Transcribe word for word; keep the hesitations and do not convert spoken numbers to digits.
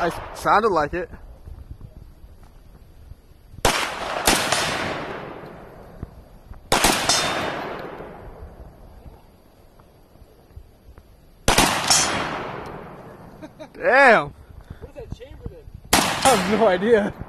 I sounded like it. Damn. What is that chamber then? I have no idea.